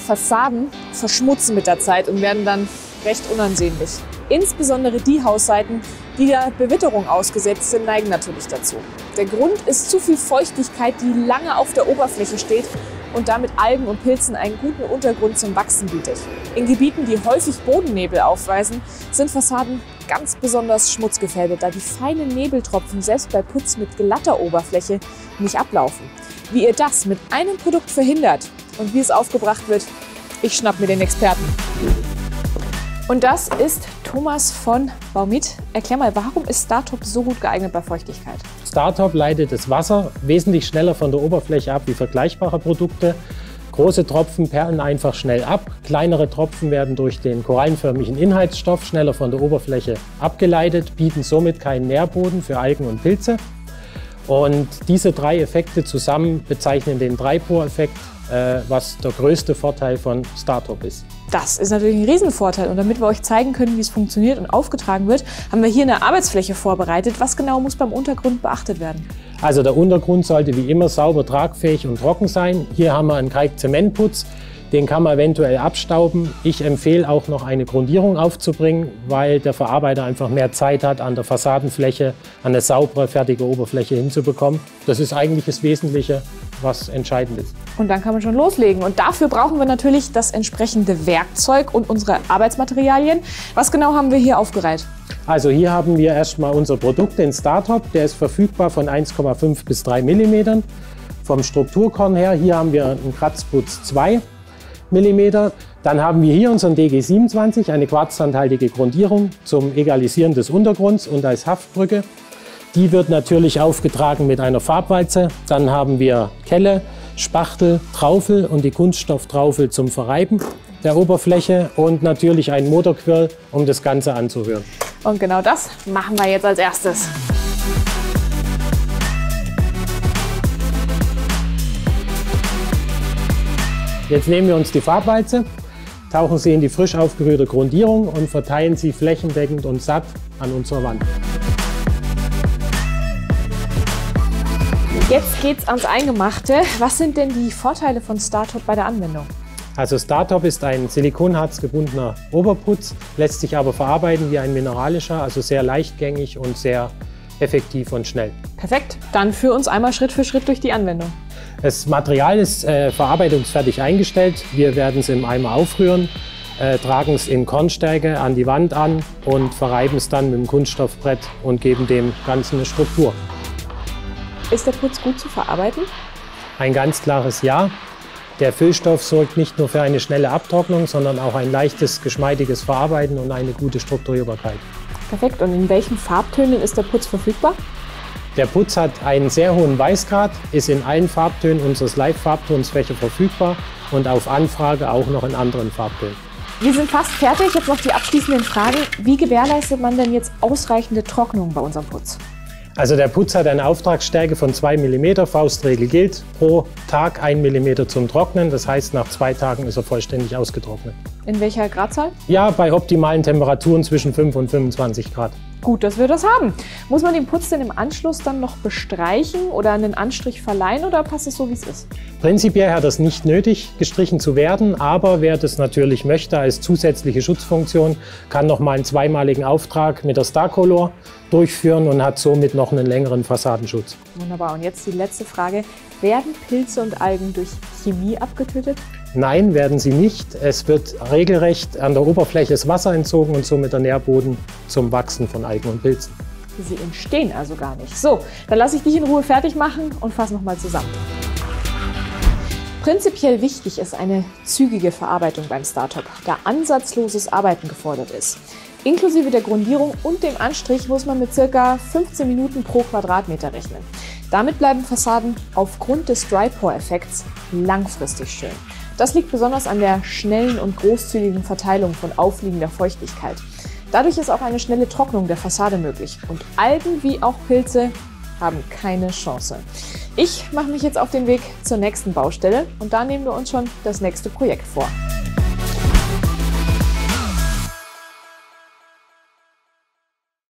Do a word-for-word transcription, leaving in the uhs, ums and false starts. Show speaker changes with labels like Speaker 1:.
Speaker 1: Fassaden verschmutzen mit der Zeit und werden dann recht unansehnlich. Insbesondere die Hausseiten, die der Bewitterung ausgesetzt sind, neigen natürlich dazu. Der Grund ist zu viel Feuchtigkeit, die lange auf der Oberfläche steht und damit Algen und Pilzen einen guten Untergrund zum Wachsen bietet. In Gebieten, die häufig Bodennebel aufweisen, sind Fassaden ganz besonders schmutzgefährdet, da die feinen Nebeltropfen selbst bei Putz mit glatter Oberfläche nicht ablaufen. Wie ihr das mit einem Produkt verhindert und wie es aufgebracht wird, ich schnapp mir den Experten. Und das ist Thomas von Baumit. Erklär mal, warum ist Startop so gut geeignet bei Feuchtigkeit?
Speaker 2: Startop leitet das Wasser wesentlich schneller von der Oberfläche ab wie vergleichbare Produkte. Große Tropfen perlen einfach schnell ab. Kleinere Tropfen werden durch den korallenförmigen Inhaltsstoff schneller von der Oberfläche abgeleitet, bieten somit keinen Nährboden für Algen und Pilze. Und diese drei Effekte zusammen bezeichnen den Drei-Por-Effekt, äh, was der größte Vorteil von Startop ist.
Speaker 1: Das ist natürlich ein Riesenvorteil. Und damit wir euch zeigen können, wie es funktioniert und aufgetragen wird, haben wir hier eine Arbeitsfläche vorbereitet. Was genau muss beim Untergrund beachtet werden?
Speaker 2: Also der Untergrund sollte wie immer sauber, tragfähig und trocken sein. Hier haben wir einen Kalkzementputz. Den kann man eventuell abstauben. Ich empfehle auch noch eine Grundierung aufzubringen, weil der Verarbeiter einfach mehr Zeit hat, an der Fassadenfläche eine saubere, fertige Oberfläche hinzubekommen. Das ist eigentlich das Wesentliche, was entscheidend ist.
Speaker 1: Und dann kann man schon loslegen. Und dafür brauchen wir natürlich das entsprechende Werkzeug und unsere Arbeitsmaterialien. Was genau haben wir hier aufgereiht?
Speaker 2: Also hier haben wir erstmal unser Produkt, den Startop. Der ist verfügbar von eins Komma fünf bis drei Millimetern. Vom Strukturkorn her, hier haben wir einen Kratzputz zwei Millimeter. Dann haben wir hier unseren D G siebenundzwanzig, eine quarzsandhaltige Grundierung zum Egalisieren des Untergrunds und als Haftbrücke. Die wird natürlich aufgetragen mit einer Farbwalze. Dann haben wir Kelle, Spachtel, Traufel und die Kunststofftraufel zum Verreiben der Oberfläche und natürlich ein Motorquirl, um das Ganze anzurühren.
Speaker 1: Und genau das machen wir jetzt als erstes.
Speaker 2: Jetzt nehmen wir uns die Farbwalze, tauchen sie in die frisch aufgerührte Grundierung und verteilen sie flächendeckend und satt an unserer Wand.
Speaker 1: Jetzt geht's ans Eingemachte. Was sind denn die Vorteile von Startop bei der Anwendung?
Speaker 2: Also Startop ist ein silikonharzgebundener Oberputz, lässt sich aber verarbeiten wie ein mineralischer, also sehr leichtgängig und sehr effektiv und schnell.
Speaker 1: Perfekt, dann führ uns einmal Schritt für Schritt durch die Anwendung.
Speaker 2: Das Material ist äh, verarbeitungsfertig eingestellt. Wir werden es im Eimer aufrühren, äh, tragen es in Kornstärke an die Wand an und verreiben es dann mit dem Kunststoffbrett und geben dem Ganzen eine Struktur.
Speaker 1: Ist der Putz gut zu verarbeiten?
Speaker 2: Ein ganz klares Ja. Der Füllstoff sorgt nicht nur für eine schnelle Abtrocknung, sondern auch ein leichtes, geschmeidiges Verarbeiten und eine gute Strukturierbarkeit.
Speaker 1: Perfekt. Und in welchen Farbtönen ist der Putz verfügbar?
Speaker 2: Der Putz hat einen sehr hohen Weißgrad, ist in allen Farbtönen unseres Live-Farbtonsfächer verfügbar und auf Anfrage auch noch in anderen Farbtönen.
Speaker 1: Wir sind fast fertig. Jetzt noch die abschließenden Fragen. Wie gewährleistet man denn jetzt ausreichende Trocknung bei unserem Putz?
Speaker 2: Also der Putz hat eine Auftragsstärke von zwei Millimeter. Faustregel gilt, pro Tag ein Millimeter zum Trocknen. Das heißt, nach zwei Tagen ist er vollständig ausgetrocknet.
Speaker 1: In welcher Gradzahl?
Speaker 2: Ja, bei optimalen Temperaturen zwischen fünf und fünfundzwanzig Grad.
Speaker 1: Gut, dass wir das haben. Muss man den Putz denn im Anschluss dann noch bestreichen oder einen Anstrich verleihen oder passt es so, wie es ist?
Speaker 2: Prinzipiell hat es nicht nötig, gestrichen zu werden, aber wer das natürlich möchte als zusätzliche Schutzfunktion, kann noch mal einen zweimaligen Auftrag mit der Starcolor durchführen und hat somit noch einen längeren Fassadenschutz.
Speaker 1: Wunderbar. Und jetzt die letzte Frage. Werden Pilze und Algen durch Chemie abgetötet?
Speaker 2: Nein, werden sie nicht. Es wird regelrecht an der Oberfläche das Wasser entzogen und somit der Nährboden zum Wachsen von Algen und Pilzen.
Speaker 1: Sie entstehen also gar nicht. So, dann lasse ich dich in Ruhe fertig machen und fasse nochmal zusammen. Prinzipiell wichtig ist eine zügige Verarbeitung beim Startop, da ansatzloses Arbeiten gefordert ist. Inklusive der Grundierung und dem Anstrich muss man mit ca. fünfzehn Minuten pro Quadratmeter rechnen. Damit bleiben Fassaden aufgrund des Dry-Por-Effekts langfristig schön. Das liegt besonders an der schnellen und großzügigen Verteilung von aufliegender Feuchtigkeit. Dadurch ist auch eine schnelle Trocknung der Fassade möglich und Algen wie auch Pilze haben keine Chance. Ich mache mich jetzt auf den Weg zur nächsten Baustelle und da nehmen wir uns schon das nächste Projekt vor.